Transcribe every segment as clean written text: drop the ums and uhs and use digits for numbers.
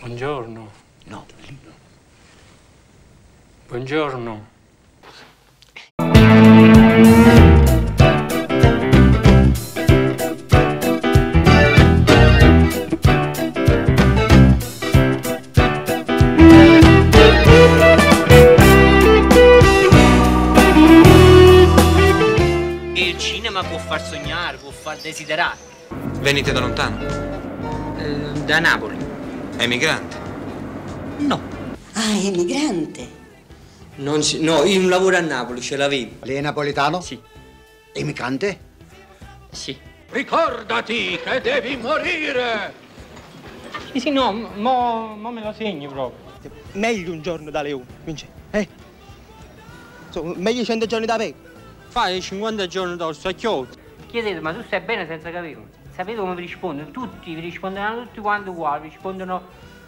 Buongiorno. No, lì no. Buongiorno. Il cinema può far sognare, può far desiderare. Venite da lontano? Da Napoli. Emigrante? No. Ah, è emigrante. No, io non lavoro a Napoli, ce l'avevo. Lei è napoletano? Sì. Emigrante? Sì. Ricordati che devi morire! Sì, no, mo me lo segni proprio. Meglio un giorno da leone, Vince. Insomma, meglio 100 giorni da peco. Fai 50 giorni da stacchiotto. Chiedete, ma tu stai bene senza capire? Sapete come vi rispondono? Tutti, vi risponderanno tutti quanti uguali, vi rispondono...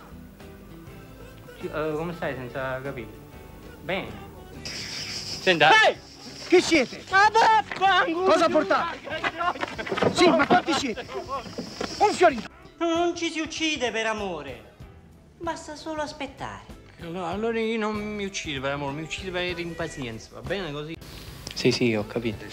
come stai senza capire? Bene. Senta... Ehi! Chi siete? Ma vaffanculo! Cosa portate? Sì, ma quanti siete? Un fiorino. Non ci si uccide per amore. Basta solo aspettare. Allora io non mi uccido per amore, mi uccido per impazienza, va bene così? Sì, ho capito.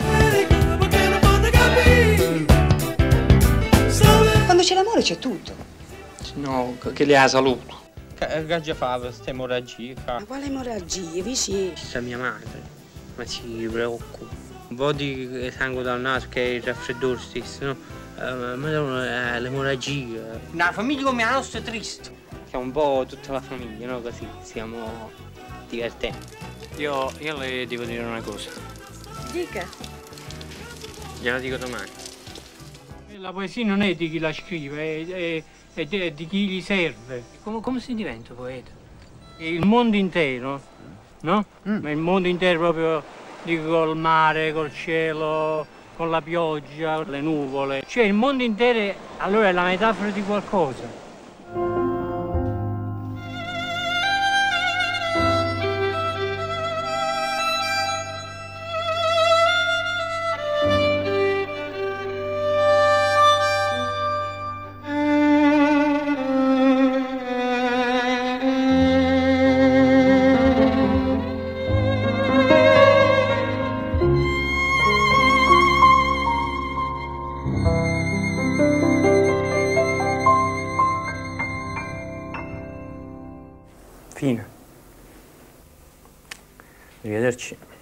Quando c'è l'amore c'è tutto. No, che le ha saluto. Che già fa questa emorragia? Ma quale emorragie, Vicì? Questa mia madre, ma si preoccupa. Un po' di sangue dal naso che è il raffreddore stesso, no? Ma l'emorragia. Una famiglia come la nostra è triste. Siamo un po' tutta la famiglia, no? Così stiamo divertendo. Io le devo dire una cosa. Dica. Gliela dico domani. La poesia non è di chi la scrive, è di chi gli serve. Come si diventa poeta? Il mondo intero, no? Ma il mondo intero proprio, dico, col mare, col cielo, con la pioggia, le nuvole. Cioè il mondo intero allora è la metafora di qualcosa. Fine. Arrivederci.